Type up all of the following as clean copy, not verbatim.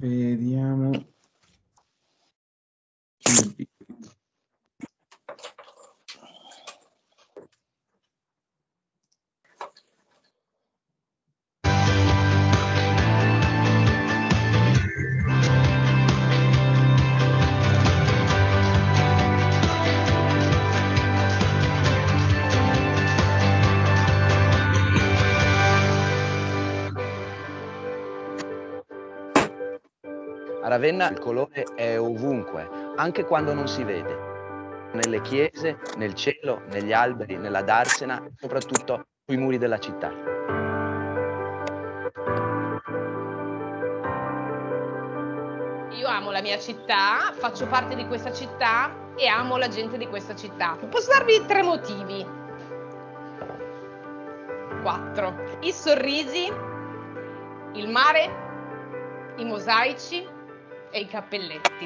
Vediamo. A Ravenna il colore è ovunque, anche quando non si vede. Nelle chiese, nel cielo, negli alberi, nella darsena, soprattutto sui muri della città. Io amo la mia città, faccio parte di questa città e amo la gente di questa città. Posso darvi 3 motivi. 4. I sorrisi, il mare, i mosaici e i cappelletti.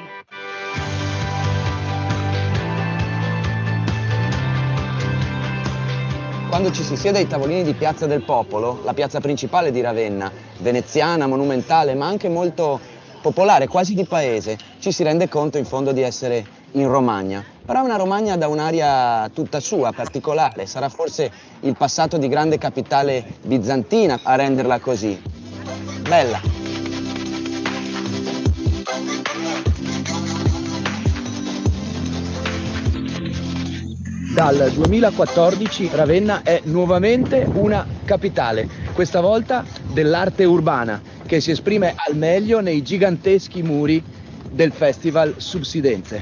Quando ci si siede ai tavolini di Piazza del Popolo, la piazza principale di Ravenna, veneziana, monumentale, ma anche molto popolare, quasi di paese, ci si rende conto in fondo di essere in Romagna. Però è una Romagna da un'aria tutta sua, particolare. Sarà forse il passato di grande capitale bizantina a renderla così. Bella. Dal 2014 Ravenna è nuovamente una capitale, questa volta dell'arte urbana, che si esprime al meglio nei giganteschi muri del Festival Subsidenze.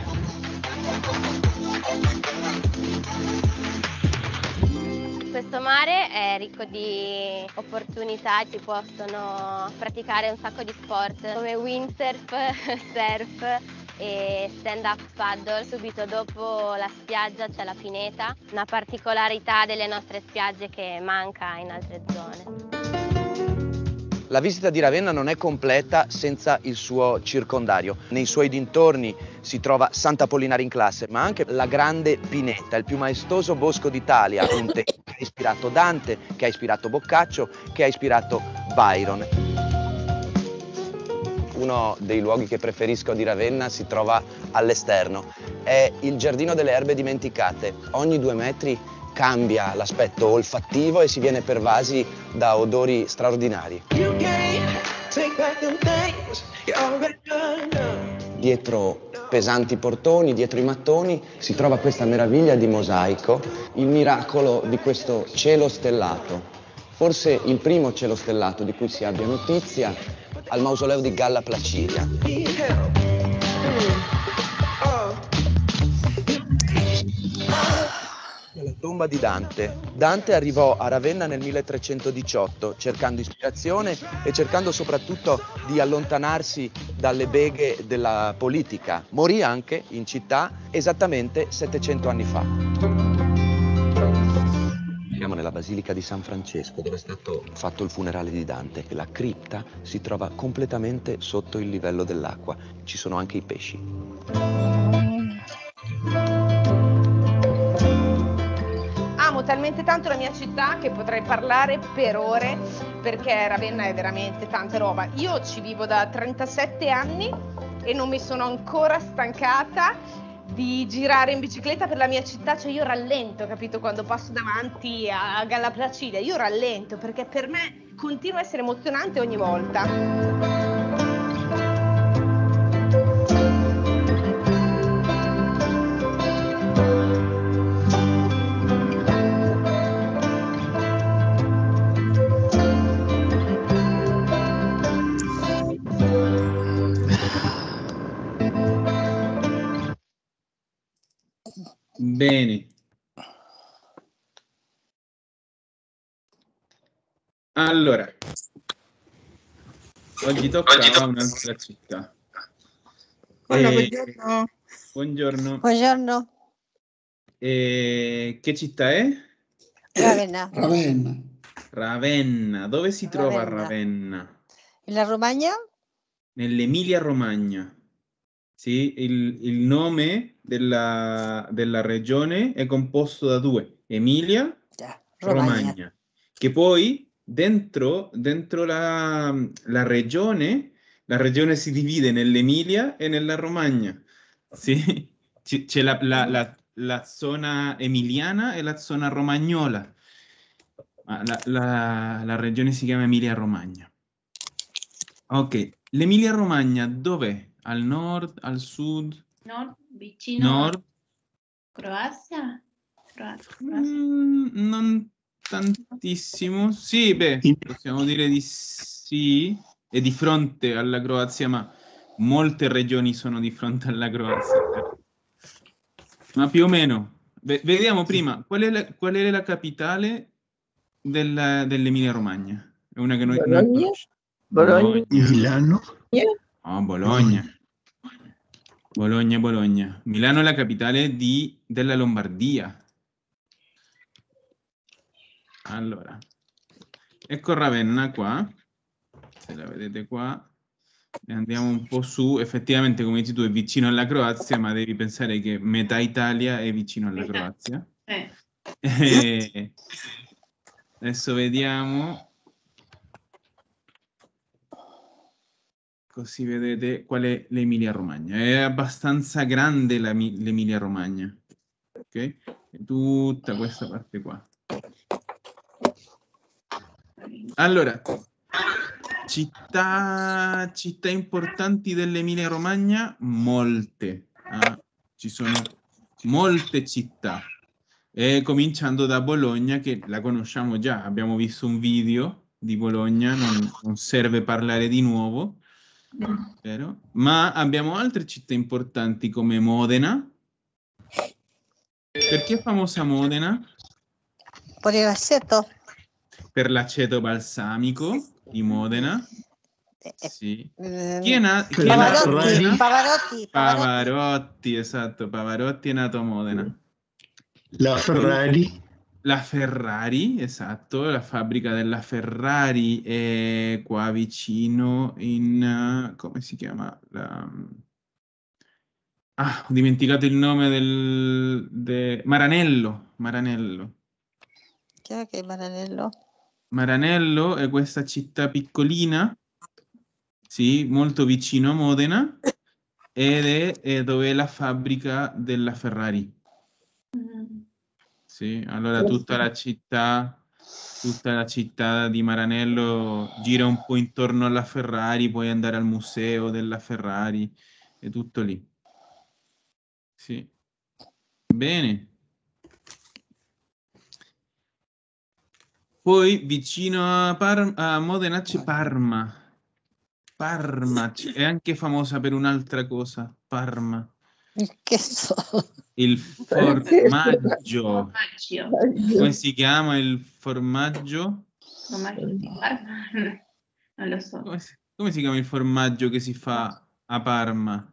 Questo mare è ricco di opportunità, si possono praticare un sacco di sport come windsurf, surf e stand-up paddle. Subito dopo la spiaggia c'è la pineta, una particolarità delle nostre spiagge che manca in altre zone. La visita di Ravenna non è completa senza il suo circondario. Nei suoi dintorni si trova Sant'Apollinare in Classe, ma anche la Grande Pineta, il più maestoso bosco d'Italia, un tempo che ha ispirato Dante, che ha ispirato Boccaccio, che ha ispirato Byron. Uno dei luoghi che preferisco di Ravenna si trova all'esterno. È il Giardino delle Erbe Dimenticate. Ogni 2 metri cambia l'aspetto olfattivo e si viene pervasi da odori straordinari. Dietro pesanti portoni, dietro i mattoni, si trova questa meraviglia di mosaico, il miracolo di questo cielo stellato. Forse il primo cielo stellato di cui si abbia notizia al mausoleo di Galla Placidia. La tomba di Dante. Dante arrivò a Ravenna nel 1318 cercando ispirazione e cercando soprattutto di allontanarsi dalle beghe della politica. Morì anche in città esattamente 700 anni fa. Siamo nella Basilica di San Francesco, dove è stato fatto il funerale di Dante. La cripta si trova completamente sotto il livello dell'acqua. Ci sono anche i pesci. Amo talmente tanto la mia città che potrei parlare per ore, perché Ravenna è veramente tanta roba. Io ci vivo da 37 anni e non mi sono ancora stancata di girare in bicicletta per la mia città. Cioè io rallento, capito, quando passo davanti a Galla Placidia, io rallento perché per me continua a essere emozionante ogni volta. Bene. Allora, oggi toccava un'altra città. Buongiorno. Buongiorno. Buongiorno. Che città è? Ravenna. Ravenna. Ravenna. Dove si trova Ravenna? La Romagna? Nell'Emilia Romagna. Sì, il nome della regione è composto da 2, Emilia, Romagna, che poi dentro la regione La regione si divide nell'Emilia e nella Romagna. Sì, c'è la zona emiliana e la zona romagnola. Ma la regione si chiama Emilia-Romagna. Ok, l'Emilia-Romagna dov'è? Al nord, al sud? Nord, vicino Nord? a Croazia? Croazia. Non tantissimo. Sì, beh, possiamo dire di sì. È di fronte alla Croazia, ma molte regioni sono di fronte alla Croazia. Ma più o meno. Vediamo prima, qual è la capitale dell'Emilia-Romagna? È una che noi Bologna? conosciamo. Milano? Oh, Bologna. Bologna. Milano è la capitale della Lombardia. Allora, ecco Ravenna qua, se la vedete qua, e andiamo un po' su, effettivamente come dici tu è vicino alla Croazia, ma devi pensare che metà Italia è vicino alla Croazia. E adesso vediamo, così vedete qual è l'Emilia-Romagna. È abbastanza grande l'Emilia-Romagna, ok? È tutta questa parte qua. Allora, città importanti dell'Emilia-Romagna, molte. Ci sono molte città. E cominciando da Bologna, che la conosciamo già, abbiamo visto un video di Bologna, non serve parlare di nuovo, vero? Ma abbiamo altre città importanti come Modena. Perché è famosa Modena? Por el aceto. Per l'aceto balsamico di Modena. Sì. Chi è nato a Modena? Pavarotti, esatto, Pavarotti è nato a Modena. La Ferrari? La Ferrari, esatto, la fabbrica della Ferrari è qua vicino come si chiama? Ho dimenticato il nome Maranello. Che è Maranello? Maranello è questa città piccolina, sì, molto vicino a Modena, ed è dove è la fabbrica della Ferrari. Sì, allora tutta la città di Maranello gira un po' intorno alla Ferrari, puoi andare al museo della Ferrari, è tutto lì. Sì. Bene. Poi vicino a Modena c'è Parma. È anche famosa per un'altra cosa, Parma. Che so? Il formaggio. Come si chiama il formaggio? Formaggio di Parma? Non lo so. Come si chiama il formaggio che si fa a Parma?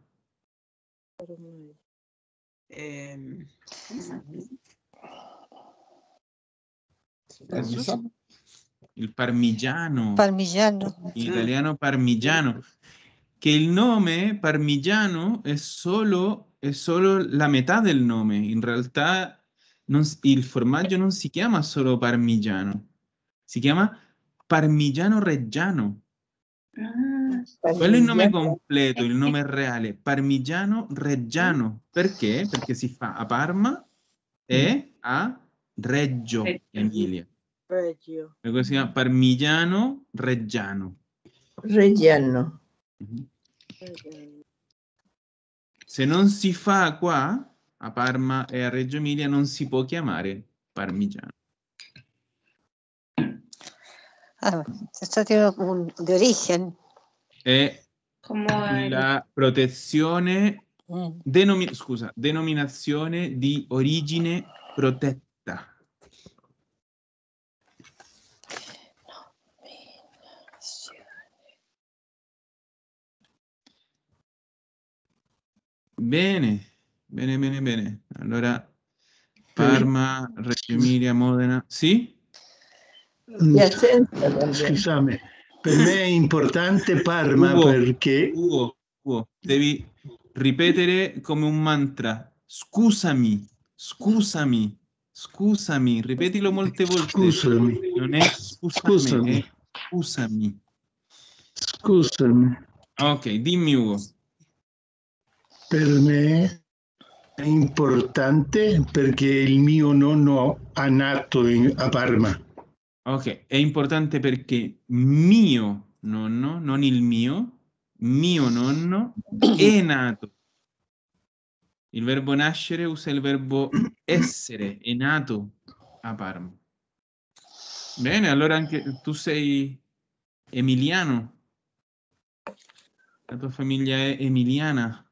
Il parmigiano. Parmigiano. In italiano parmigiano. Che il nome parmigiano è solo la metà del nome. In realtà il formaggio non si chiama solo parmigiano, si chiama parmigiano reggiano. Quello è il nome completo, il nome reale, parmigiano reggiano. Perché? Perché si fa a Parma e a Reggio Emilia. Per questo si chiama parmigiano reggiano. Reggiano. Se non si fa qua, a Parma e a Reggio Emilia, non si può chiamare parmigiano. È stato di origine. È la protezione, denominazione di origine protetta. Bene. Allora, Parma, Reggio Emilia, Modena. Sì? Scusami, per me è importante Parma perché... Ugo, devi ripetere come un mantra. Scusami, ripetilo molte volte. Scusami. Non è scusami, è scusami. Scusami. Ok, dimmi Ugo. Per me è importante perché il mio nonno è nato a Parma. Ok, è importante perché mio nonno, non il mio nonno è nato. Il verbo nascere usa il verbo essere, è nato a Parma. Bene, allora anche tu sei emiliano. La tua famiglia è emiliana.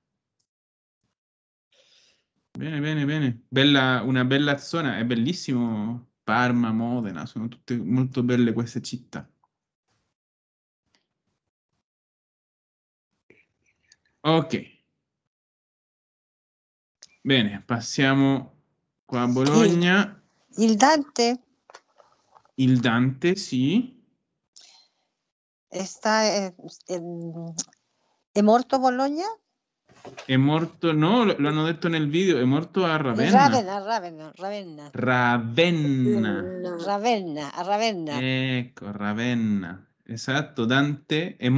Bene, bene, bene. Bella, una bella zona, è bellissimo. Parma, Modena, sono tutte molto belle queste città. Ok. Bene, passiamo qua a Bologna. Il Dante Il Dante, sì. è morto a Bologna? È morto, no, l'hanno detto nel video, è morto a Ravenna. Ravenna. Ravenna. A Ravenna. Ecco, Ravenna. Esatto, Dante è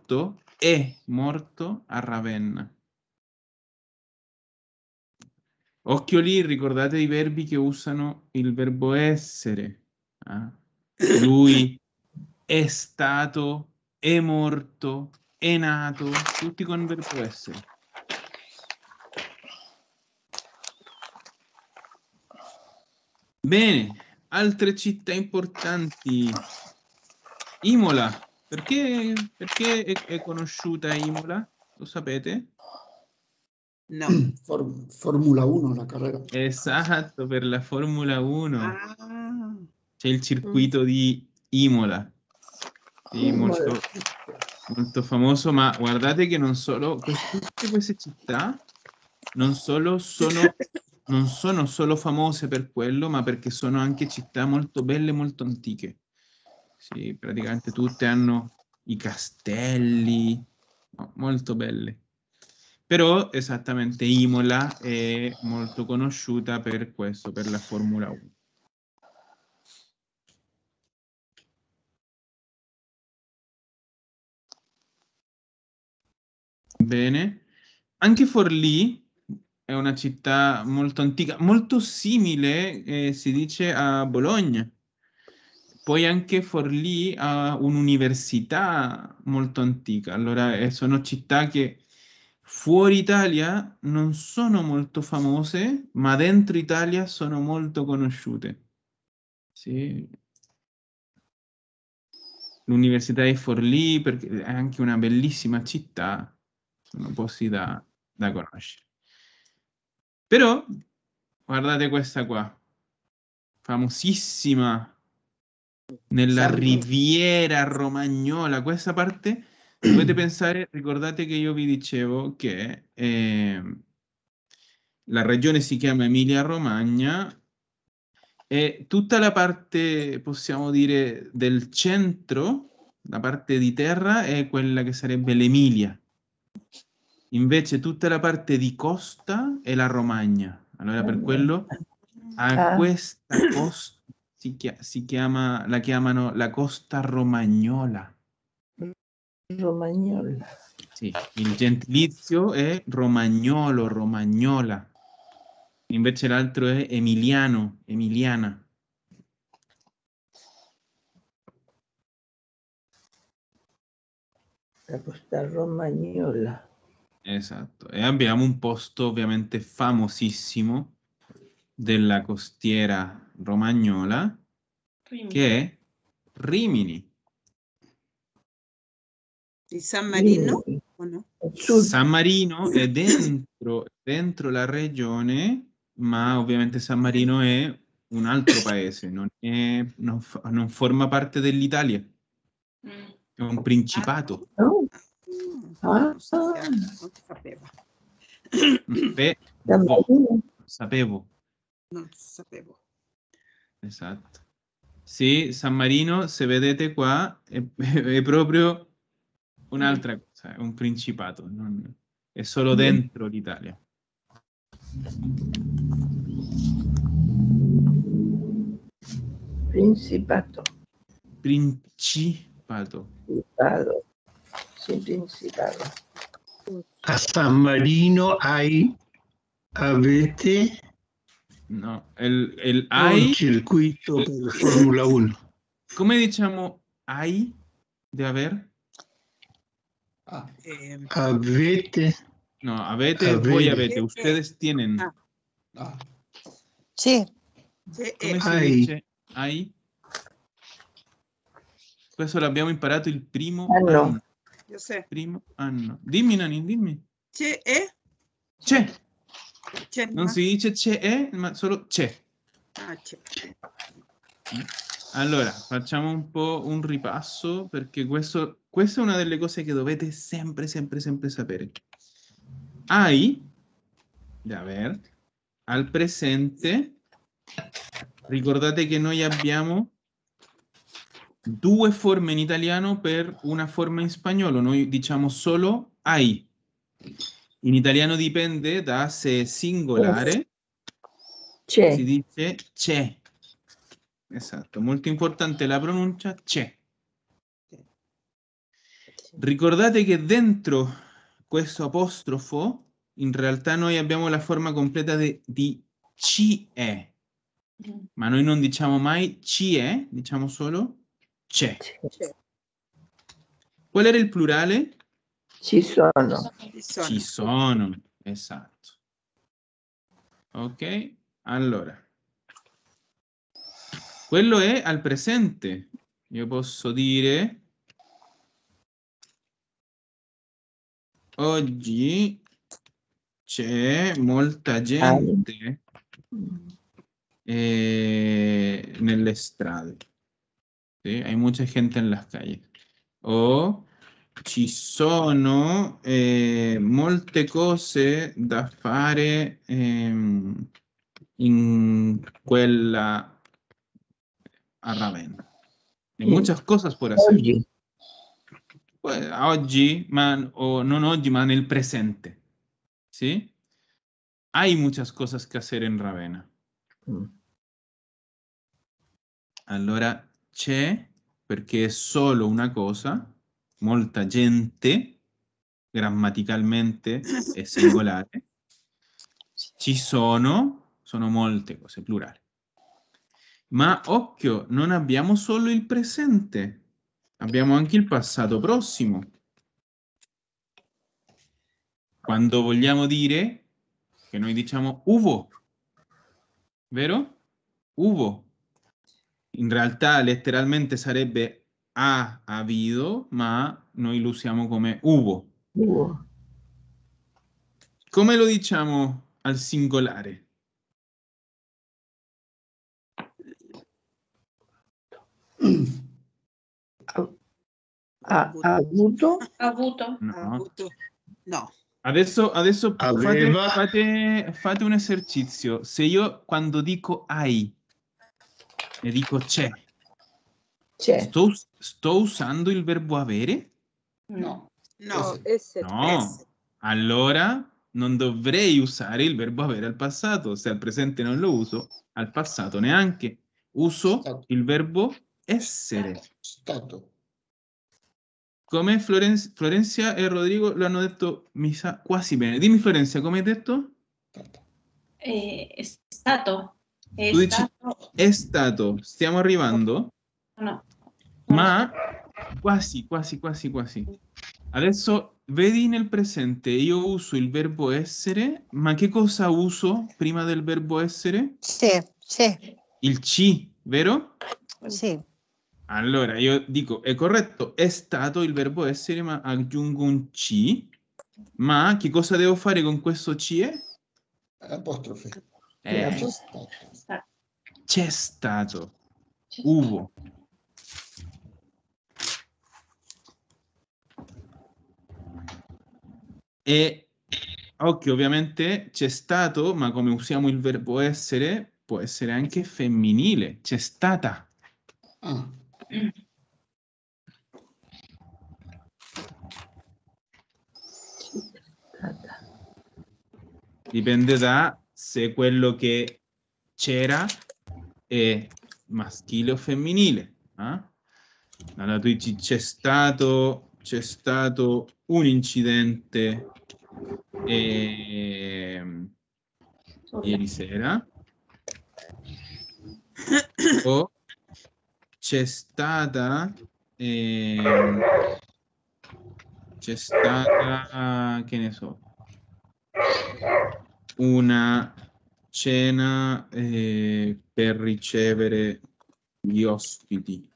morto a Ravenna. Occhio lì, ricordate i verbi che usano il verbo essere. Lui è stato, è morto, è nato, tutti con il verbo essere. Bene, altre città importanti. Imola. Perché è conosciuta Imola? Lo sapete? No, Formula 1 la carrera. Esatto, per la Formula 1. Ah. C'è il circuito di Imola. Sì, molto, molto famoso, ma guardate che non solo, tutte queste città non sono solo famose per quello, ma perché sono anche città molto belle, molto antiche. Sì, praticamente tutte hanno i castelli, no, molto belle. Però esattamente Imola è molto conosciuta per questo, per la Formula 1. Bene. Anche Forlì è una città molto antica, molto simile, si dice, a Bologna. Poi anche Forlì ha un'università molto antica. Allora, sono città che fuori Italia non sono molto famose, ma dentro Italia sono molto conosciute. Sì. L'Università di Forlì, perché è anche una bellissima città, sono posti da conoscere. Però, guardate questa qua, famosissima, nella Riviera Romagnola, questa parte, dovete pensare, ricordate che io vi dicevo che la regione si chiama Emilia-Romagna e tutta la parte, possiamo dire, del centro, la parte di terra, è quella che sarebbe l'Emilia. Invece tutta la parte di costa è la Romagna. Allora per quello a questa costa la chiamano la costa romagnola. Romagnola. Sì, il gentilizio è romagnolo, romagnola. Invece l'altro è emiliano, emiliana. La costa romagnola. Esatto. E abbiamo un posto ovviamente famosissimo della costiera romagnola che è Rimini. Di San Marino? O no? San Marino è dentro la regione, ma ovviamente San Marino è un altro paese, non forma parte dell'Italia, è un principato. No? Non si sapeva. Sapevo. Non sapevo. Esatto. Sì, San Marino, se vedete qua, è proprio un'altra cosa, è un principato, è solo dentro l'Italia. Principato. Principato. A San Marino avete No, el un hay, circuito per Formula 1. come diciamo hay de haber? Avete, No, voi avete, ustedes tienen. Sì, Come si Hai. dice hay? Questo l'abbiamo imparato il primo Anno. anno. Io sé. Primo anno. Dimmi, Nani, dimmi. C'è C'è. C'è. Non si dice c'è, ma solo c'è. Ah, c'è. Allora, facciamo un po' un ripasso, perché questa è una delle cose che dovete sempre sapere. Hay, de haber, al presente, ricordate che noi abbiamo due forme in italiano per una forma in spagnolo. Noi diciamo solo hay. In italiano dipende da se è singolare, si dice c'è. Esatto, molto importante la pronuncia c'è. Ricordate che dentro questo apostrofo in realtà noi abbiamo la forma completa di ci è, ma noi non diciamo mai ci è, diciamo solo c'è. Qual era il plurale? ci sono. Ci sono, esatto. Ok, allora. Quello è al presente. Io posso dire oggi c'è molta gente nelle strade. ¿Sí? Hay mucha gente en las calles. O ci sono molte cose da fare in quella a Ravenna. Hay muchas cosas por hacer. Pues, oggi, o non oggi, ma nel presente. ¿Sí? Hay muchas cosas que hacer en Ravenna. Allora c'è, perché è solo una cosa, molta gente, grammaticalmente è singolare. Ci sono molte cose, plurale. Ma occhio, non abbiamo solo il presente, abbiamo anche il passato prossimo. Quando vogliamo dire che noi diciamo hubo, vero? Hubo. In realtà letteralmente sarebbe ha habido, ma noi lo usiamo come hubo. Come lo diciamo al singolare? Ha avuto? Avuto. No. No. Adesso Aveva. fate un esercizio. Se io quando dico hai e dico c'è, sto usando il verbo avere? No. No. No. Allora non dovrei usare il verbo avere al passato. Se al presente non lo uso, al passato neanche. Uso il verbo essere. Stato. Come Florencia e Rodrigo lo hanno detto, mi sa, quasi bene. Dimmi Florencia, come hai detto? È stato. È Tu dici stato. è stato. Stiamo arrivando? No. Ma quasi. Adesso vedi nel presente, io uso il verbo essere, ma che cosa uso prima del verbo essere? Sì. Il ci, vero? Sì. Allora, io dico, è corretto, è stato il verbo essere, ma aggiungo un ci. Ma che cosa devo fare con questo ci è? Apostrofe. C'è stato. Hubo. E occhio, ovviamente c'è stato, ma come usiamo il verbo essere, può essere anche femminile. C'è stata. Dipende da se quello che c'era è maschile o femminile. Allora tu dici c'è stato c'è stato un incidente ieri sera, o c'è stata, che ne so, una cena per ricevere gli ospiti.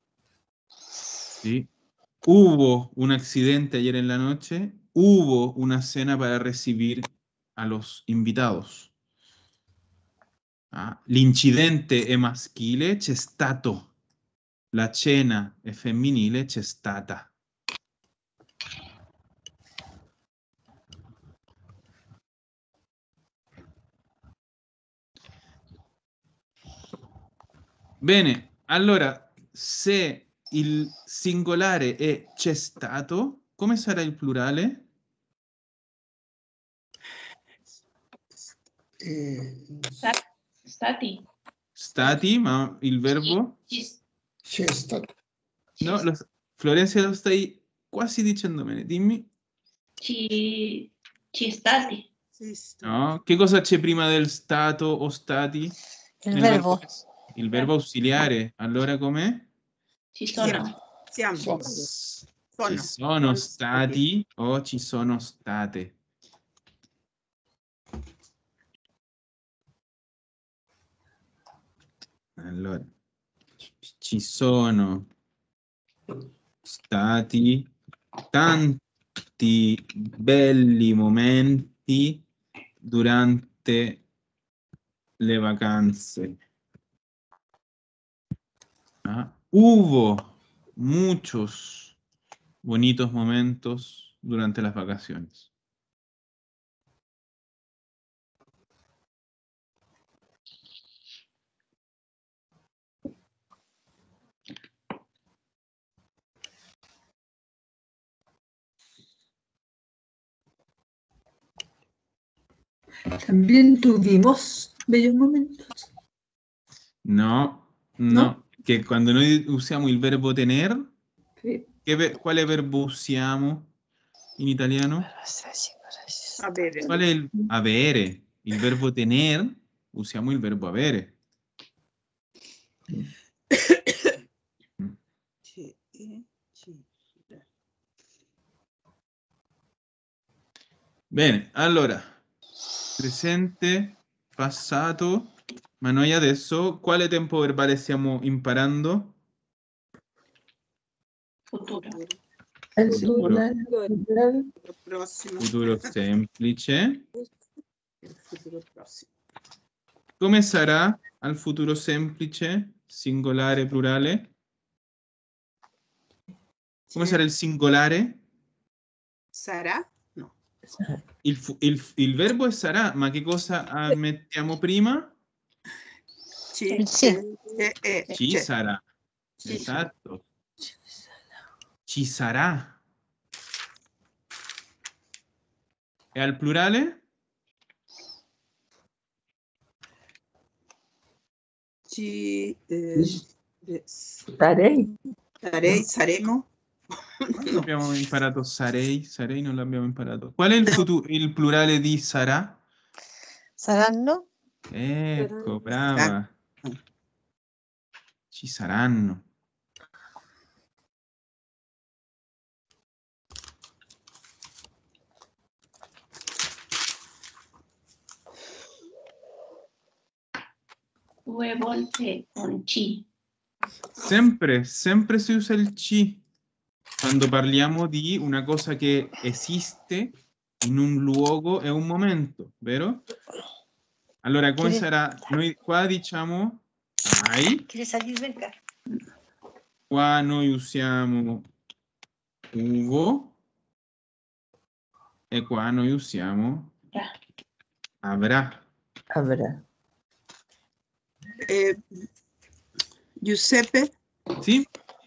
Sí. Hubo un accidente ayer en la noche, hubo una cena para recibir a los invitados. L'incidente è maschile, c'è stato. La cena è femminile, c'è stata. Bene, allora, se il singolare è c'è stato, come sarà il plurale? Stati. Stati, ma il verbo? C'è stato. No, Florencia, lo stai quasi dicendo bene, dimmi. Ci stati. No, che cosa c'è prima del stato o stati? Il Nel verbo. Il verbo ausiliare. Allora com'è? Ci sono. Siamo. Ci sono stati o ci sono state. Allora, ci sono stati tanti belli momenti durante le vacanze. Hubo muchos bonitos momentos durante las vacaciones. También tuvimos bellos momentos. No, ¿No? che quando noi usiamo il verbo tener, Sí. quale verbo usiamo in italiano? Avere. Qual è il avere? Il verbo tener, usiamo il verbo avere. Bene, allora, presente, passato, ma noi adesso quale tempo verbale stiamo imparando? Futuro. El Futuro. singular. Prossimo. Futuro semplice. Il futuro prossimo. Come sarà al futuro semplice, singolare, plurale? Come sarà il singolare? Sarà? No. Il verbo è sarà, ma che cosa mettiamo prima? Ci sarà. Ci Esatto. Ci sarà. E al plurale? Sarei. Saremo. No. Abbiamo imparato sarei non l'abbiamo imparato. Qual è il plurale di sarà? Saranno. Ecco, brava. Ci saranno. Due volte con ci. Sempre si usa il ci quando parliamo di una cosa che esiste in un luogo e un momento, vero? Allora, come sarà? Noi qua diciamo hai. Qua noi usiamo hubo e qua noi usiamo avrà. Giuseppe. Sì.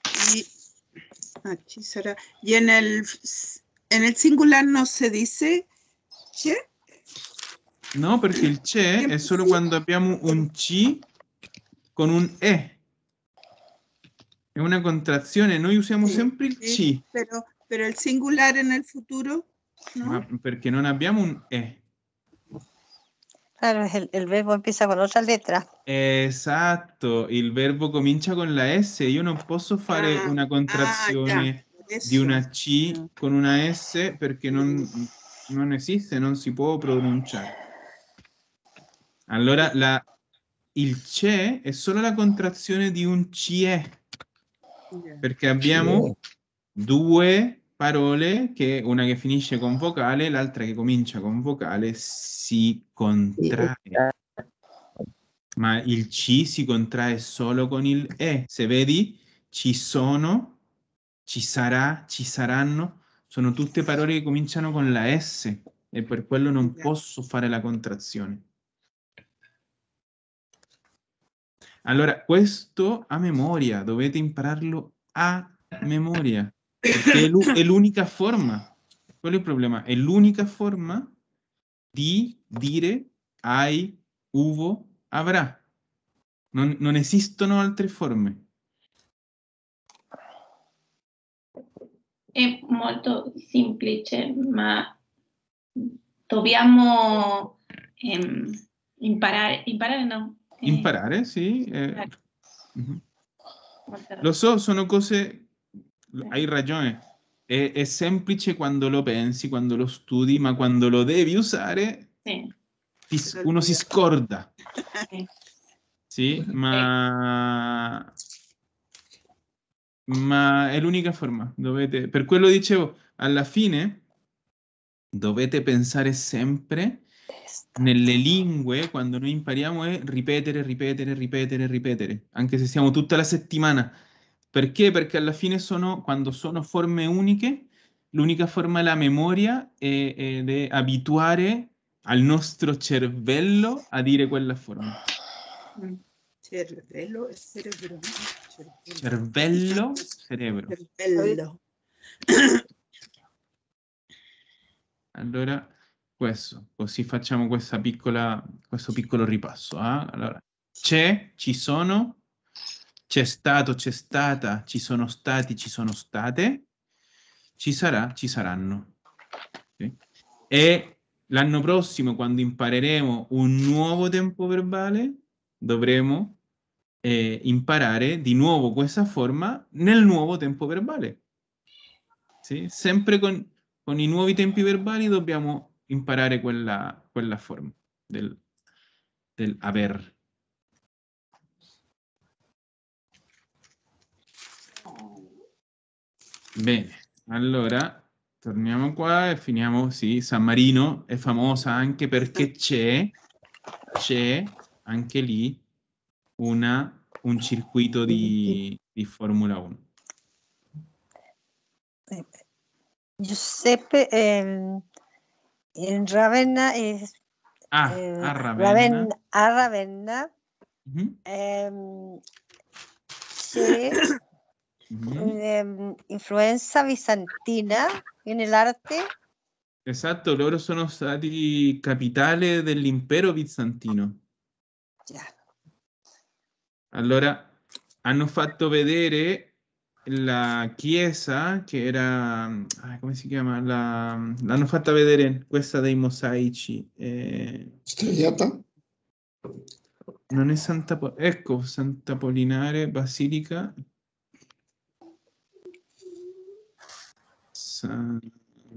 Ci sarà. Y en el singular no se dice c'è? No, perché il c'è è solo quando abbiamo un ci con un e. È una contrazione, noi usiamo sempre il ci. Pero Pero il singolare nel futuro? No? Ma perché non abbiamo un E. Claro, el verbo empieza con otra letra. Esatto, il verbo comincia con la S. Io non posso fare una già, contrazione di adesso. una C con una S perché non esiste, non si può pronunciare. Allora il CE è solo la contrazione di un CE, perché abbiamo due parole, una che finisce con vocale e l'altra che comincia con vocale, si contrae. Ma il C si contrae solo con il E. Se vedi, ci sono, ci sarà, ci saranno, sono tutte parole che cominciano con la S e per quello non posso fare la contrazione. Allora, questo a memoria, dovete impararlo a memoria, perché è l'unica forma, quello è il problema, è l'unica forma di dire hai, uvo, avrà. Non esistono altre forme. È molto semplice, ma dobbiamo imparare no? Imparare, sì. Lo so, sono cose, hai ragione, è semplice quando lo pensi, quando lo studi, ma quando lo devi usare, uno si scorda. Sì, ma è l'unica forma. Per quello dicevo, alla fine dovete pensare sempre nelle lingue, quando noi impariamo, è ripetere, ripetere, ripetere, ripetere, anche se siamo tutta la settimana. Perché? Perché alla fine quando sono forme uniche, l'unica forma è la memoria ed è abituare al nostro cervello a dire quella forma. Cervello e cerebro. Cervello, cerebro. Cervello. Allora, così facciamo questo piccolo ripasso. Allora, ci sono, c'è stato, c'è stata, ci sono stati, ci sono state, ci sarà, ci saranno. Okay? E l'anno prossimo, quando impareremo un nuovo tempo verbale, dovremo imparare di nuovo questa forma nel nuovo tempo verbale. Sì? Sempre con i nuovi tempi verbali dobbiamo imparare quella forma del aver. Bene, allora torniamo qua e finiamo. Sì, San Marino è famosa anche perché c'è anche lì un circuito di Formula 1. Giuseppe, in Ravenna, a Ravenna. A Ravenna c'è un'influenza bizantina nell'arte. Esatto, loro sono stati capitale dell'impero bizantino. Allora, hanno fatto vedere la chiesa che era, come si chiama? L'hanno fatta vedere questa dei mosaici. Striata? Non è ecco, Santa Polinare, Basilica. Santa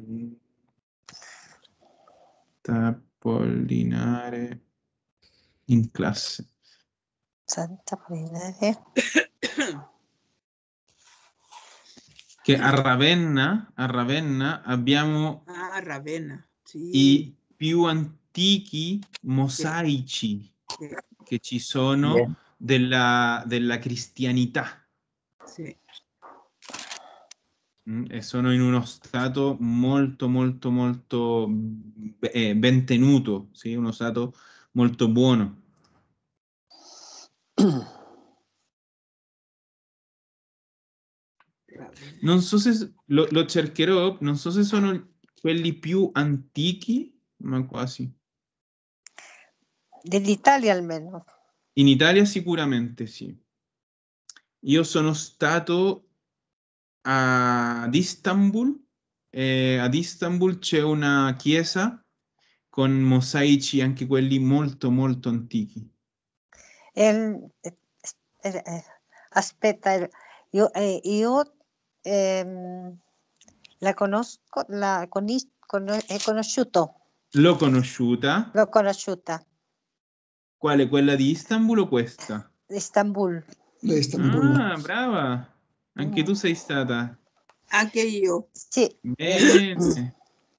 Polinare in classe. Santa Polinare. Che a Ravenna abbiamo Ravenna, sì. i più antichi mosaici che ci sono della cristianità. Sì. E sono in uno stato molto, molto, molto ben tenuto, sì? Uno stato molto buono. Non so se lo cercherò, non so se sono quelli più antichi, ma quasi. Dell'Italia almeno. In Italia sicuramente sì. Io sono stato ad Istanbul. Ad Istanbul c'è una chiesa con mosaici anche quelli molto molto antichi. El- eh, aspetta, io la conosco, è conosciuto, L'ho conosciuta. l'ho conosciuta, Quale? Quella di Istanbul o questa? Istanbul. Istanbul. Ah, brava. Anche tu sei stata. Anche io. Sì. Bene.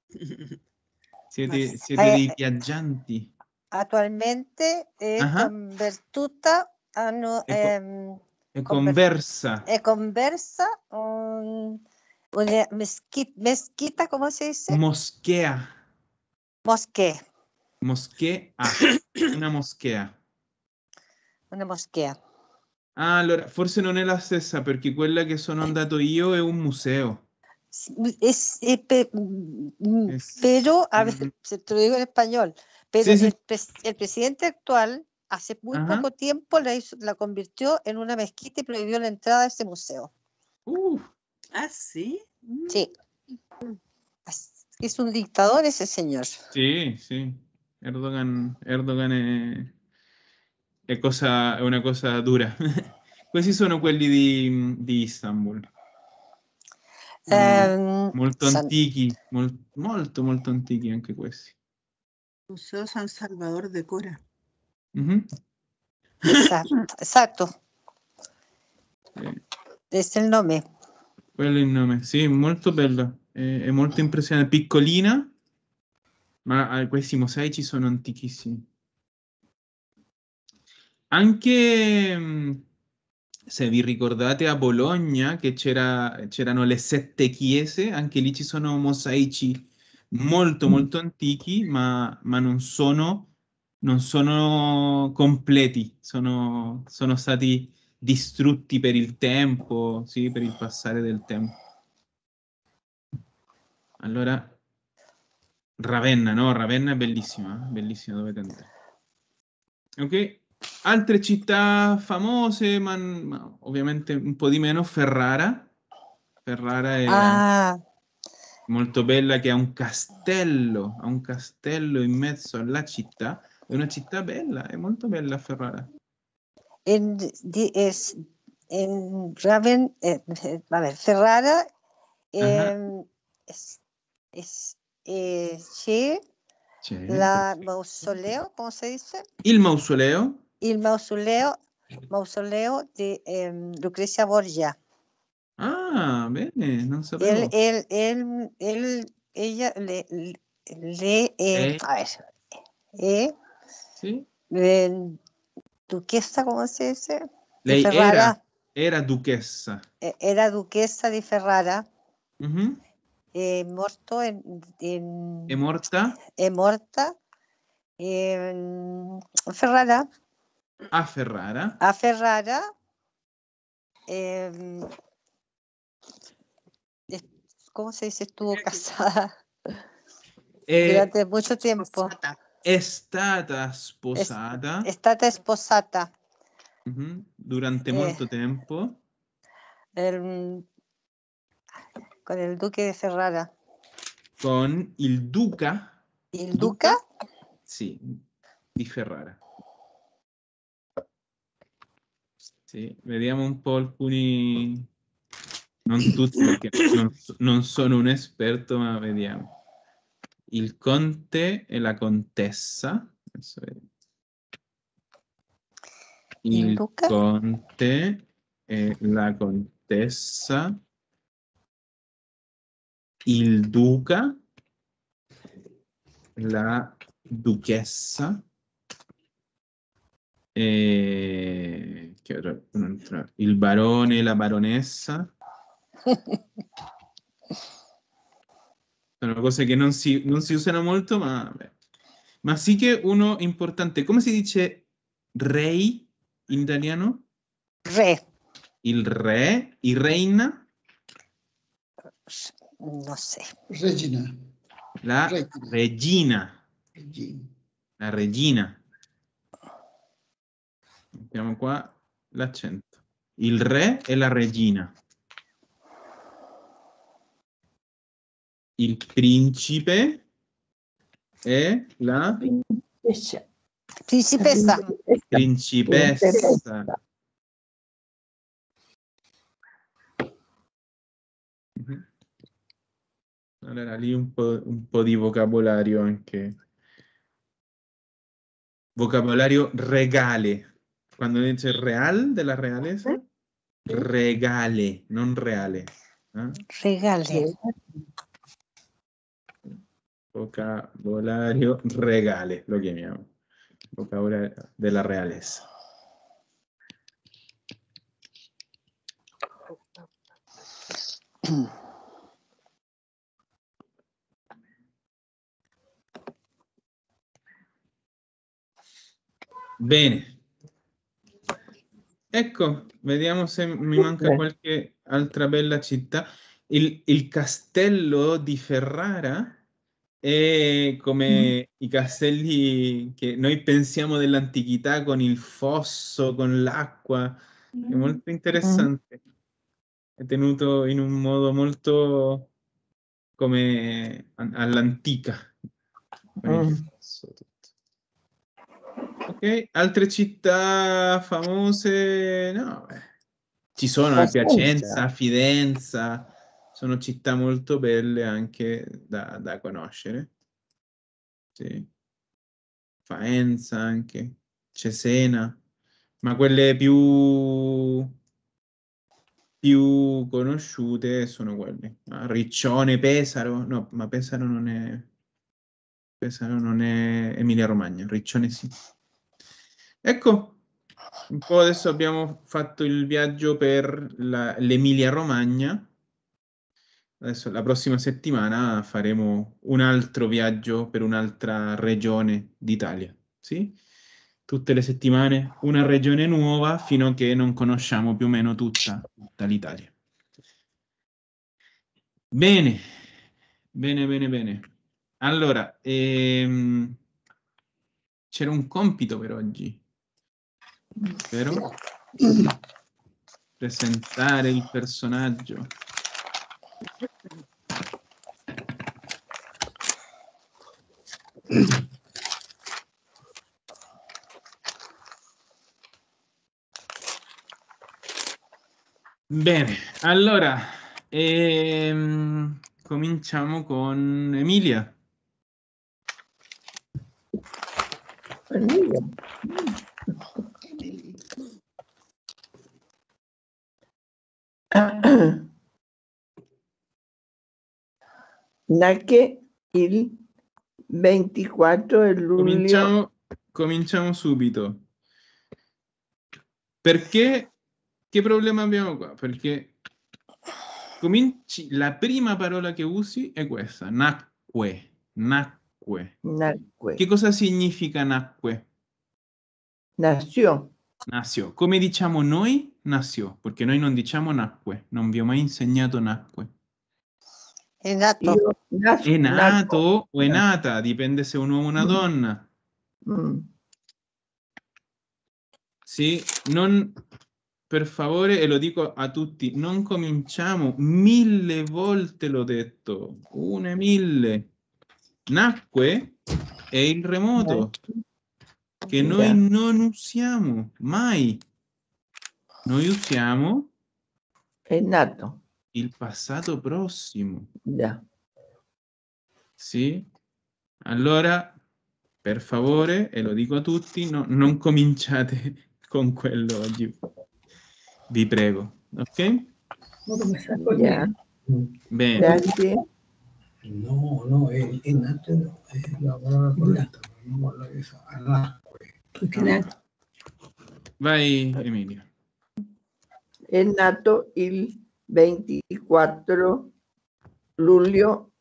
Siete dei viaggianti. Attualmente è Ah, convertuta, hanno, è conversa. è conversa una meschita, come si dice? Moschea. Moschea. Moschea. Una moschea. Una moschea. Ah, allora, forse non è la stessa perché quella che sono andato io è un museo. Pero, a ver, se te lo digo en español, pero Sí, sí. el presidente actual hace muy Ajá. poco tiempo la convirtió en una mezquita y prohibió la entrada a ese museo. ¿Ah, sí? Sí. Es un dictador ese señor. Sì, sì. Erdogan è una cosa dura. Questi sono quelli di Istanbul. Molto antichi, molto, molto antichi anche questi. Museo San Salvador de Cora. Esatto. Es il nome. Quello è il nome. Sì, molto bella. È molto impressionante. Piccolina, ma questi mosaici sono antichissimi. Anche se vi ricordate a Bologna che c'erano le 7 chiese, anche lì ci sono mosaici molto molto antichi, ma non sono completi, sono stati distrutti per il tempo, sì, per il passare del tempo. Allora, Ravenna, no? Ravenna è bellissima dovete andare. Ok? Altre città famose, ma ovviamente un po' di meno, Ferrara. Ferrara è molto bella, che ha un castello in mezzo alla città. È una città bella, è molto bella Ferrara. Ferrara c'è la mausoleo, come si dice? Il mausoleo? Il mausoleo di Lucrezia Borgia. Ah, bene, non sapevo. Ella Sì? Duquesa, come si dice? Lei Ferrara. Era duchessa. Era duquesa di Ferrara. È morta? È morta Ferrara. A Ferrara. A Ferrara. ¿Cómo se dice? Estuvo casada durante mucho tiempo. È stata sposata. È stata sposata. Durante molto tempo. Con il duque di Ferrara. Con il duca? Il duca? Sì, di Ferrara. Sì, vediamo un po' alcuni, non tutti perché non sono un esperto, ma vediamo. Il conte e la contessa. Adesso vediamo. Il conte e la contessa. Il duca, la duchessa. E il barone e la baronessa. Sono cose che non si usano molto, ma sì che uno importante. Come si dice rei in italiano? Re. Il re, il reina? Non so. Regina. La regina. La regina. Mettiamo qua l'accento. Il re e la regina. il principe e la Principessa. principessa. Allora lì un po' di vocabolario anche. Vocabolario regale. Quando dice real della realeza, regale, non reale. Regale. Vocabolario regale, lo chiamiamo. Vocabolario della realeza. Bene. Ecco, vediamo se mi manca qualche altra bella città. Il castello di Ferrara è come i castelli che noi pensiamo dell'antichità, con il fosso, con l'acqua. È molto interessante. È tenuto in un modo molto come all'antica. Con il fosso, tutto. Ok, altre città famose? No, ci sono Piacenza, Fidenza, sono città molto belle anche da conoscere. Sì. Faenza anche, Cesena, ma quelle più conosciute sono quelle. Riccione, Pesaro, no, ma Pesaro non è Emilia-Romagna, Riccione sì. Ecco, un po' adesso abbiamo fatto il viaggio per l'Emilia-Romagna. Adesso la prossima settimana faremo un altro viaggio per un'altra regione d'Italia, sì? Tutte le settimane una regione nuova fino a che non conosciamo più o meno tutta l'Italia. Bene, bene, bene, bene. Allora, c'era un compito per oggi. Vero? Presentare il personaggio. Bene, allora cominciamo con Emilia. Nacque il 24 luglio. Cominciamo subito. Perché? Che problema abbiamo qua? Perché la prima parola che usi è questa, nacque. Nacque. Che cosa significa nacque? Nació. Nació. Come diciamo noi? Nació, perché noi non diciamo nacque. Non vi ho mai insegnato nacque. È nato. È nato o è nata, dipende se è un uomo o una donna. Sì, per favore, e lo dico a tutti, non cominciamo, 1000 volte l'ho detto, 1000. Nacque è il remoto, che noi non usiamo mai. Noi usiamo è nato. Il passato prossimo. Già. Sì? Allora, per favore, e lo dico a tutti, non cominciate con quello oggi. Vi prego, ok? Yeah. Bene. Grazie. No, è nato, no, è la parola corretta, non la che fa, nacque. Vai, Emilia. È nato il 24 luglio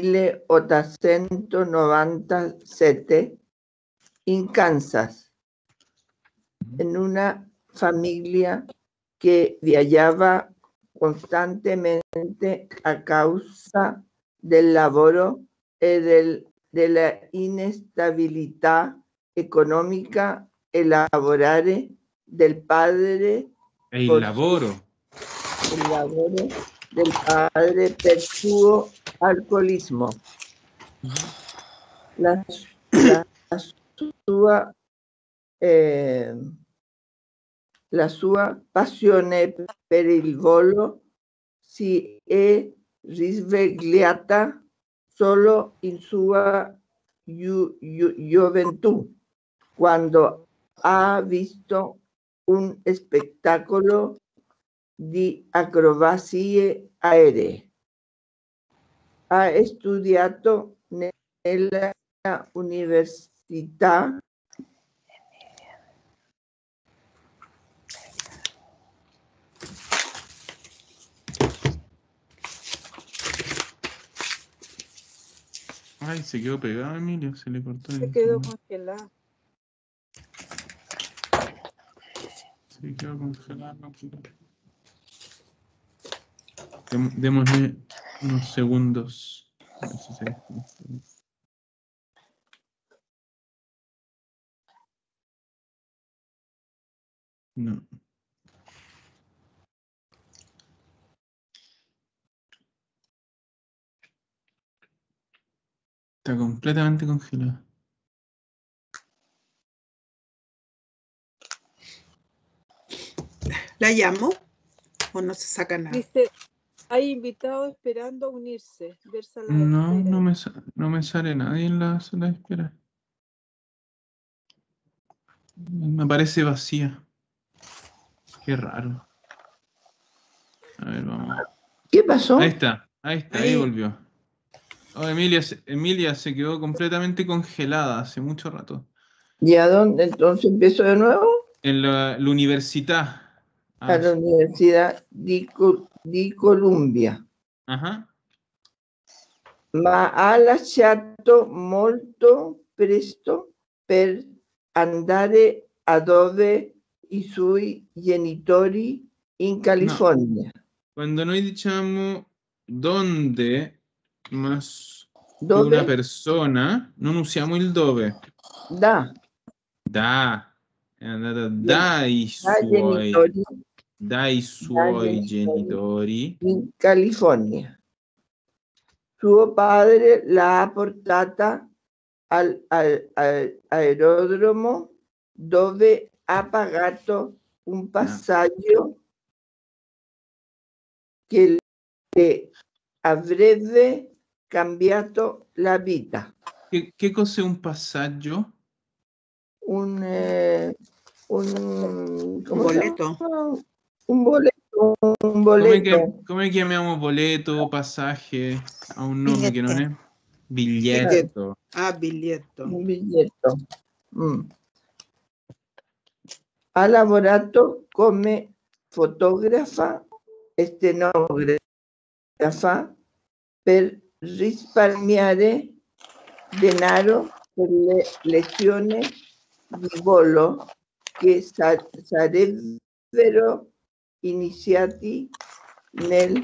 1897 in Kansas, in una famiglia che viaggiava costantemente a causa del lavoro e della instabilità economica e lavorare del padre. È il lavoro. Il lavoro del padre per suo alcolismo. La sua passione per il volo si è risvegliata solo in sua gioventù, quando ha visto un spettacolo di acrobazie aeree. Ha studiato nella università Ay, se quedó pegado, Emilio, se le cortó el Se quedó internet. congelado. Se quedó congelado. Démosle unos segundos. A ver si se desconecta. No. Está completamente congelado. ¿La llamo o no se saca nada? Dice, hay invitados esperando a unirse. Ver sala de No, espera. no me sale nadie en la sala de espera. Me parece vacía. Qué raro. A ver, vamos. ¿Qué pasó? Ahí está, ahí volvió. Oh, Emilia se quedó completamente congelada hace mucho rato. ¿Y a dónde entonces empiezo de nuevo? En la università. A la Universidad di Columbia. Ajá. Ma ha lasciato molto presto per andare a dove i suoi genitori in California. No. Quando noi diciamo donde más Dove? che una persona, non usiamo il dove. Da. Da. È andata dai suoi genitori in California. Suo padre l'ha portata all'aerodromo dove ha pagato un passaggio che le avrebbe cambiato la vita. Che cos'è un passaggio? Un boleto. Un boleto. Come chiamiamo boleto, passaggio a un nome che non è? Biglietto. Ah, biglietto. Un biglietto. Ha lavorato come fotografa e stenografa per risparmiare denaro per le lezioni di volo che sarebbero iniziati nel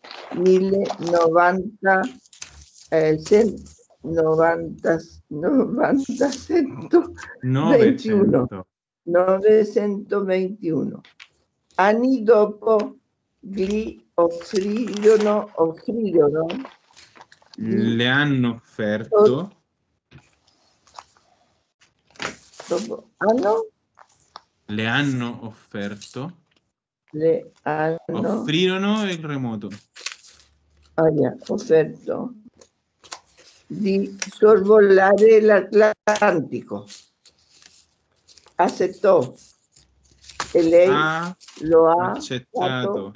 1921. Anni dopo gli offrirono le hanno offerto offrirono il remoto offerto di sorvolare l'Atlantico. Accettò e lei lo ha accettato.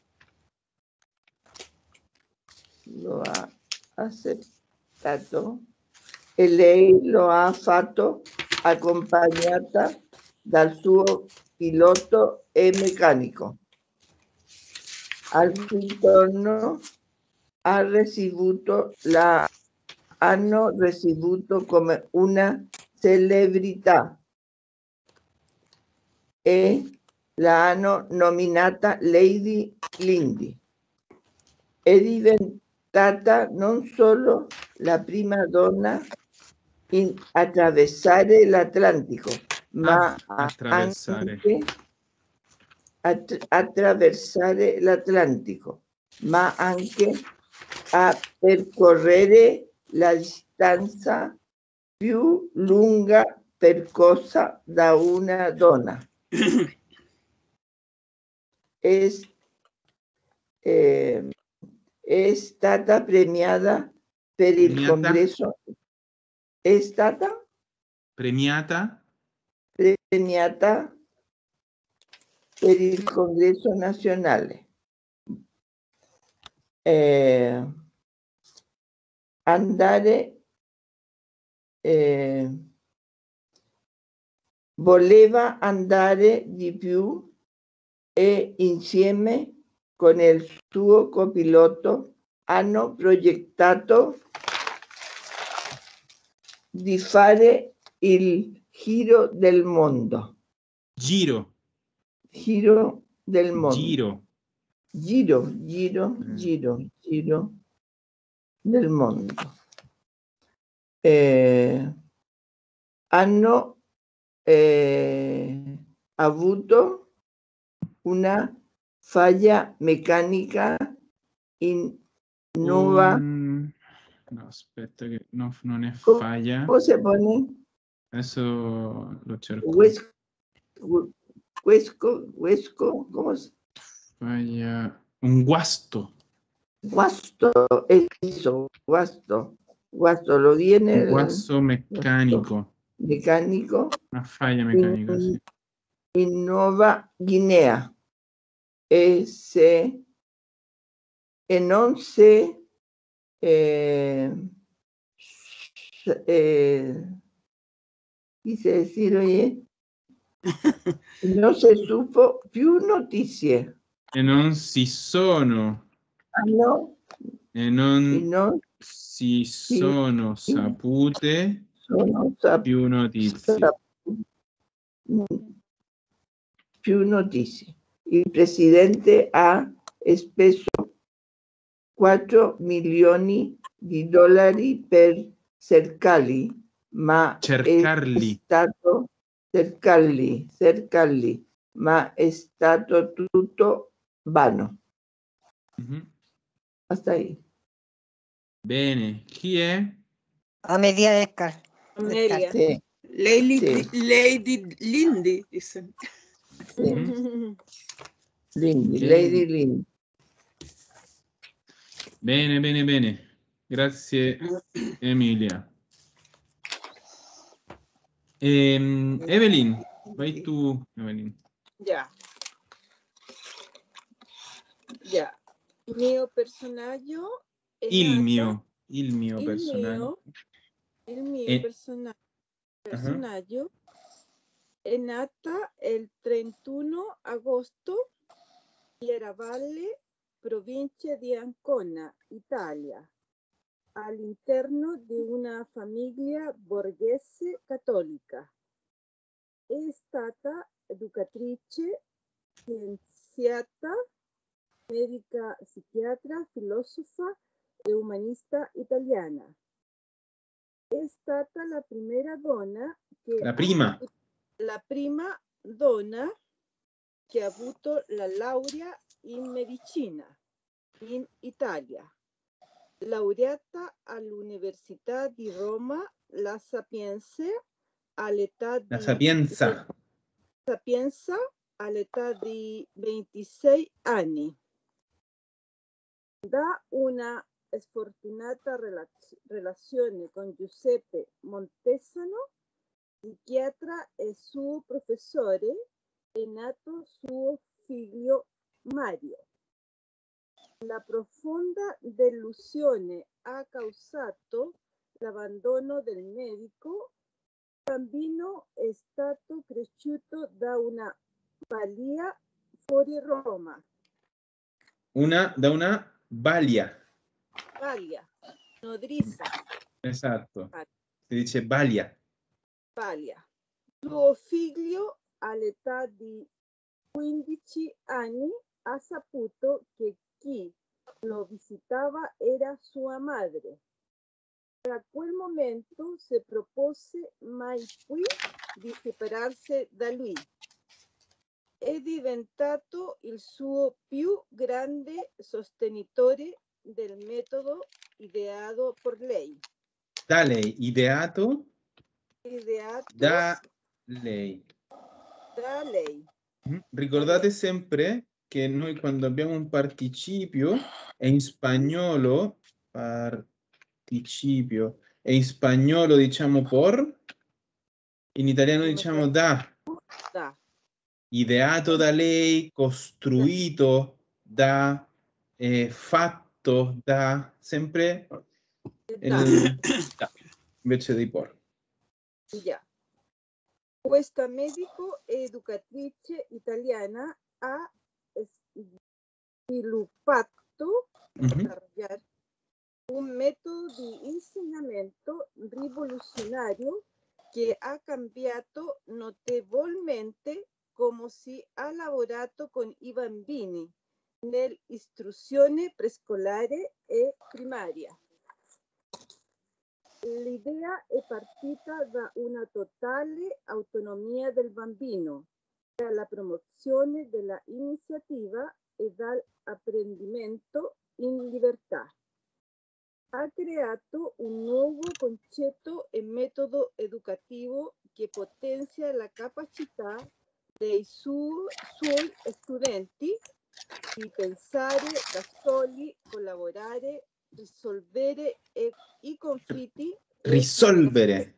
Lo ha accettato e lei lo ha fatto accompagnata dal suo pilota e meccanico. Al ritorno hanno ricevuto come una celebrità e la hanno nominata Lady Lindy. È diventata non solo la prima donna in attraversare l'Atlantico, ma anche a percorrere la distanza più lunga percorsa da una donna. È stata premiata per il congresso. È stata premiata per il congresso nazionale. Voleva andare di più e insieme con il suo copiloto hanno progettato di fare il giro del mondo. Giro Del mondo. Giro del mondo. Hanno avuto una falla meccanica in nuova. No, aspetta che non è falla. Come si pone? Adesso lo cerco. ¿Cómo se? Falla. Un guasto. Guasto, eso, guasto, lo viene. Un guasto meccanico. Mecánico. Una falla meccanica, sì. In Nuova Guinea. E non si quise decir, oye, non si supo più notizie. E non si sono. No. E non si sono sapute più notizie. Più notizie. Il presidente ha speso 4 milioni di dollari per cercarli, ma cercarli, ma è stato tutto vano. Hasta ahí. Bene, chi è? Amelia Earhart. Amelia. Sì. Lady Lindy. Dice. Lady Lindy. Bene. Grazie Emilia. Evelyn, vai tu, Evelyn. Ya. Il mio personaggio è Il mio personaggio. Il mio personaggio è nata il 31 agosto in Chiaravalle, provincia di Ancona, Italia, all'interno di una famiglia borghese cattolica. È stata educatrice, scienziata, medica, psichiatra, filosofa e umanista italiana. È stata la prima donna che ha avuto la laurea in medicina in Italia. Laureata all'Università di Roma La Sapienza all'età di 26 anni. Da una sfortunata relazione con Giuseppe Montesano, psichiatra e suo professore, è nato suo figlio Mario. La profonda delusione ha causato l'abbandono del medico. Il bambino è stato cresciuto da una balia fuori Roma. Da una balia. Balia, nodriza. Esatto. Si dice balia. Balia. Suo figlio all'età di 15 anni ha saputo che chi lo visitava era sua madre. Da quel momento si propose mai più di separarsi da lui. È diventato il suo più grande sostenitore del método ideado por lei. Da lei, ideato Ideato da lei. da lei. Ricordate sempre che noi quando abbiamo un participio e in spagnolo participio e in spagnolo diciamo por, in italiano diciamo da. Da. Ideato da lei, costruito da, fatto da, sempre il da, invece dei por. Ya. Questa medico e educatrice italiana ha sviluppato un metodo di insegnamento rivoluzionario che ha cambiato notevolmente come si ha lavorato con i bambini nell'istruzione prescolare e primaria. L'idea è partita da una totale autonomia del bambino, dalla promozione dell'iniziativa e dall'apprendimento in libertà. Ha creato un nuovo concetto e metodo educativo che potenzia la capacità dei suoi studenti di pensare da soli, collaborare, risolvere i conflitti Risolvere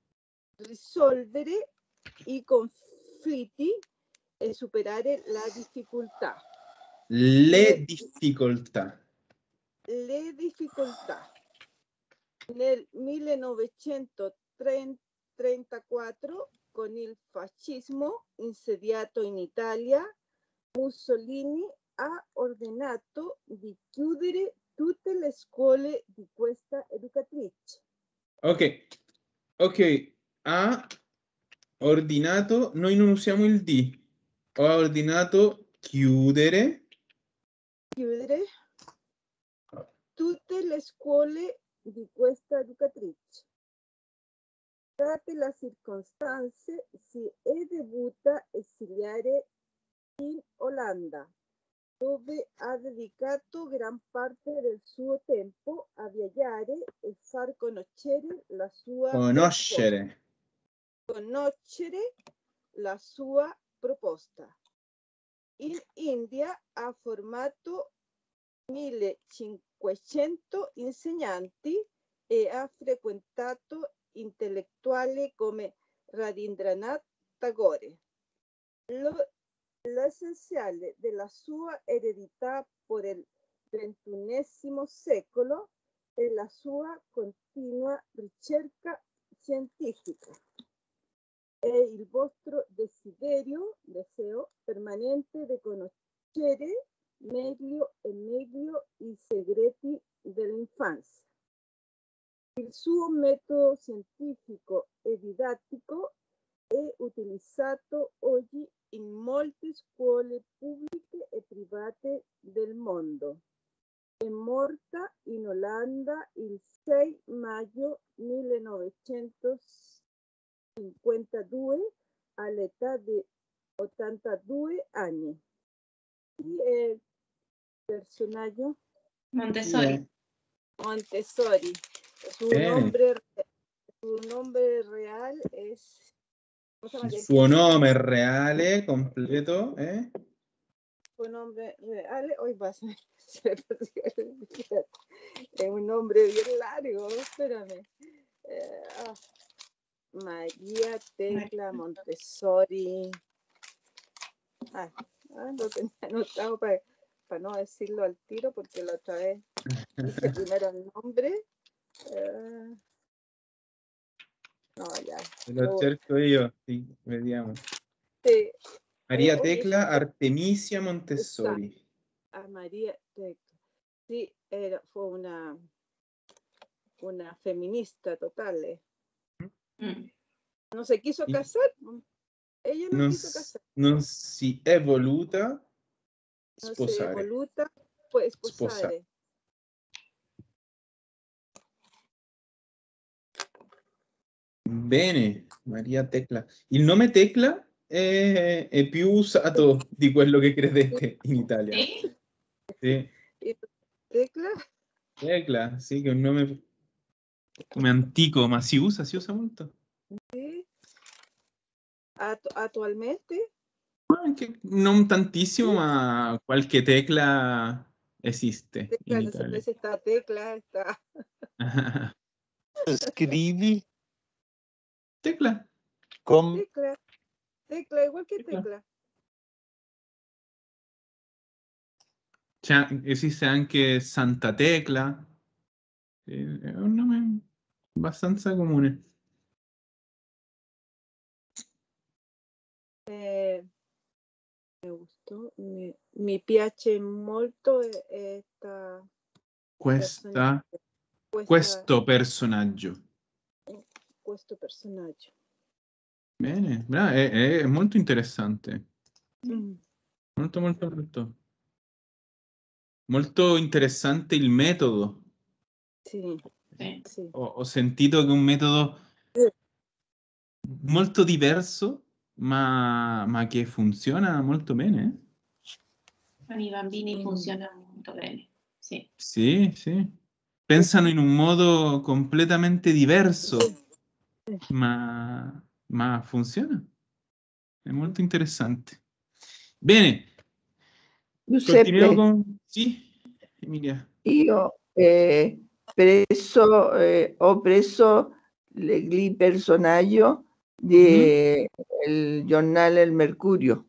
i conflitti e superare la difficoltà. le difficoltà. Nel 1934, con il fascismo insediato in Italia, Mussolini ha ordinato di chiudere tutte le scuole di questa educatrice. Ok, ha ordinato, noi non usiamo il di, ha ordinato chiudere tutte le scuole di questa educatrice. Date le circostanze, si è dovuta esiliare in Olanda, dove ha dedicato gran parte del suo tempo a viaggiare e far conoscere la sua proposta. In India ha formato 1500 insegnanti e ha frequentato intellettuali come Rabindranath Tagore. L'essenziale della sua eredità per il XXI secolo è la sua continua ricerca scientifica e il vostro deseo permanente di conoscere meglio e meglio i segreti dell'infanzia. Il suo metodo scientifico e didattico è utilizzato oggi in molte scuole pubbliche e private del mondo. È morta in Olanda il 6 maggio 1952 all'età di 82 anni. Chi è il personaggio? Montessori. Montessori. Su nombre real es... Il suo nome reale completo è? Il suo nome reale, hoy vas a è un nome bien largo, espérame. María Tecla Montessori. Lo tenía anotado para no decirlo al tiro, porque la otra vez dije primero el nombre. No, ya. Lo cerco io, sì, vediamo. Sí. Maria Tecla Artemisia Montessori. María Tecla. Sí, fue una feminista total. No se quiso casar. Ella no quiso casar. Non si è voluta sposare. Non si è voluta sposare. Bene, Maria Tecla. Il nome Tecla è più usato di quello che credete in Italia. Sì? Sì. Tecla? Tecla, sì, che è un nome come antico, ma si usa molto. Sì. Attualmente? Anche non tantissimo, ma qualche tecla esiste in Tecla, Italia. se sta tecla, sta. Scrivi Tecla. con Tecla, igual che tecla. Esiste anche Santa Tecla, è un nome abbastanza comune. Mi piace molto questo personaggio. Questo personaggio. Bene, è molto interessante. Molto, molto, molto. Molto interessante il metodo. Sì. Ho sentito che è un metodo molto diverso, ma che funziona molto bene. Con i bambini funziona molto bene. Sì. Sì, sì. Pensano in un modo completamente diverso, ma funziona. È molto interessante. Bene. Continuiamo Giuseppe, con... Sì, Emilia. io ho preso il personaggio del giornale El Mercurio.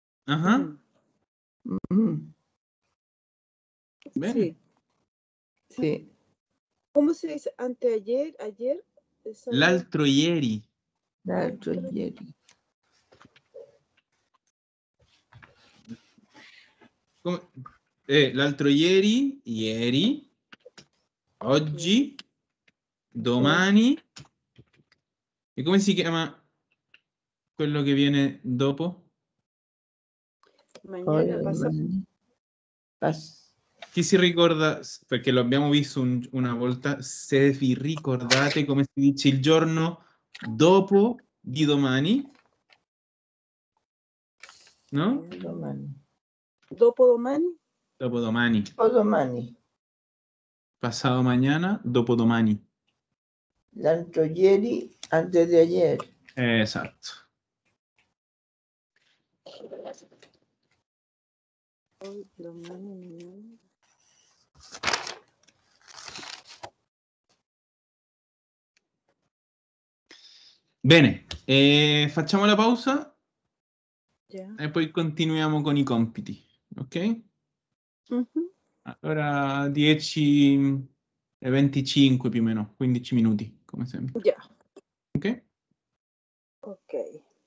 Bene. Sì. ¿Cómo se dice? Anteayer, ayer. L'altro ieri. L'altro ieri. L'altro ieri, oggi, domani. E come si chiama quello che viene dopo? Mañana Chi si ricorda, perché lo abbiamo visto una volta, se vi ricordate come si dice il giorno dopo di domani? No? Dopodomani. Dopodomani. Dopodomani. Pasado mañana, dopodomani. L'altro ieri, antes de ayer. Esatto. Domani. Bene, facciamo la pausa Yeah. e poi continuiamo con i compiti, ok? Allora 10 e 25 più o meno, 15 minuti, come sempre. Yeah. Ok? Ok.